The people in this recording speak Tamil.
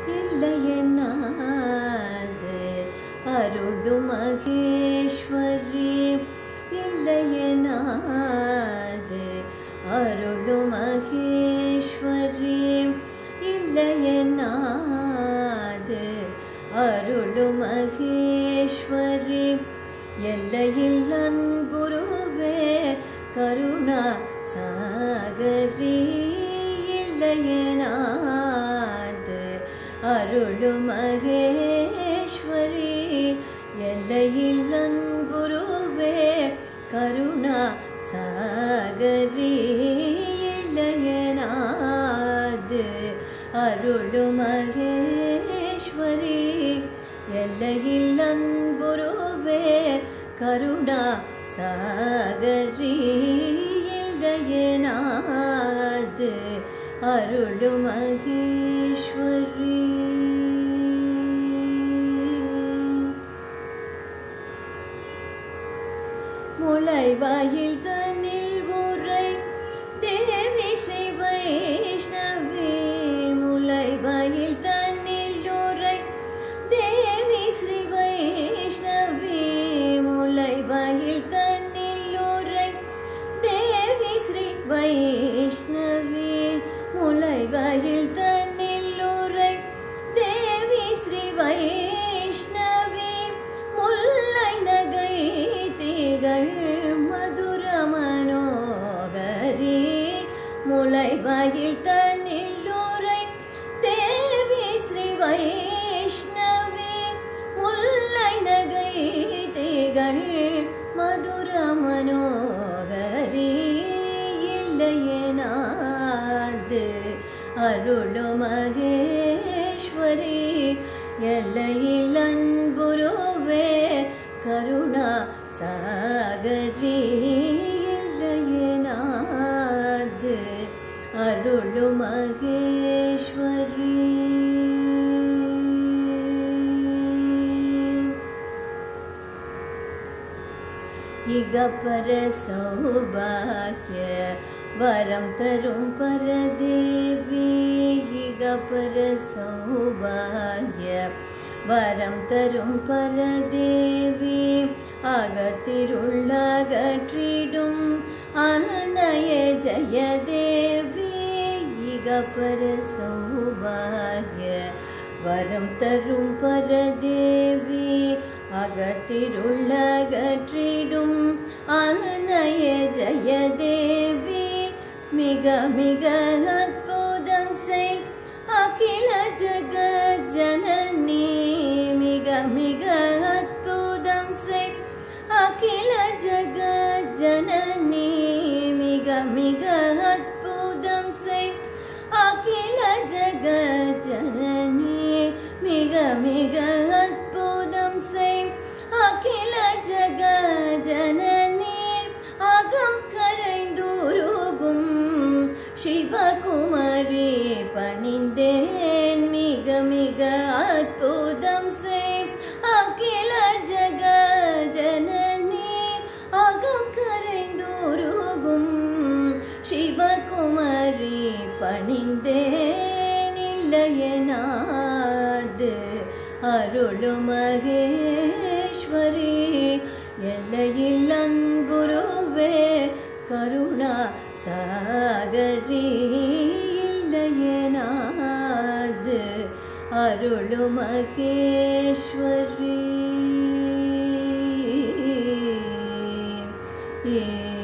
இல்லையென்னாது அருளும் மகேஸ்வரி இல்லையென்னாது அருளும் மகேஸ்வரி இல்லையென்னாது அருளும் மகேஸ்வரி எல்லையில் அன்புருவே கருணா சாகரி இல்லையெனாது அருளும் மகேஸ்வரி எல்லையில் அன்புருவே கருணா சாகரி இல்லையெனாது அருளும் மகேஸ்வரி எல்லையில் அன்புருவே கருணா சாகரி இல்லையெனாது அருளும் மகேஸ்வரி முளைவாயில் தன்னில் உரை தேவி ஸ்ரீ வைஷ்ணவி முளைவாயில் தன்னில் உரை தேவி ஸ்ரீ வைஷ்ணவி முளைவாயில் தன்னில் உரை தேவி ஸ்ரீ வைஷ்ணவி முளைவாயில் தன்னில் உரை தேவி ஸ்ரீ வைஷ்ணவி முல்லை நகை திகழ் மதுர மனோகரி முளைவாயில் தன்னில் உரை தேவி ஸ்ரீ வைஷ்ணவி முல்லை நகை திகழ் மதுர மனோகரி இல்லையெனாது அருளும் மகேஸ்வரி எல்லையில் அன்புருவே கருணா சாகரி இல்லையெனாது அருளும் மகேஸ்வரி இகப்பர சௌபாக்ய வரம் தரும் பரதேவி இகப்பர சௌபாக்ய வரம் தரும் பரதேவி அகத்திருள்ளகற்றிடும் அன்னைய ஜெயதேவி இகப்பர சௌபாக்ய வரம் தரும் பரதேவி அகத்திருள்ளகற்றிடும் அன்னைய ஜெயதேவி மிக மிக அற்புதம் செய் அகில ஜகத் ஜனனி மிக மிக அற்புதம் செய் அகில ஜகத் ஜனனி மிக மிக அற்புதம் செய் அகில ஜகத் ஜனனி மிக மிக அற்புதம் செய் அகில ஜகத் ஜனனி அகம் கரைந்துருகும் சிவகுமரி பணிந்தேன் மிக மிக அற்புதம் செய் அகில ஜகத் ஜனனி அகம் கரைந்துருகும் சிவகுமரி பணிந்தேன் இல்லையெனாது அருளும் மகேஸ்வரி எல்லையில் அன்புருவே கருணா சாகரி இல்லையெனாது அருளும் மகேஸ்வரி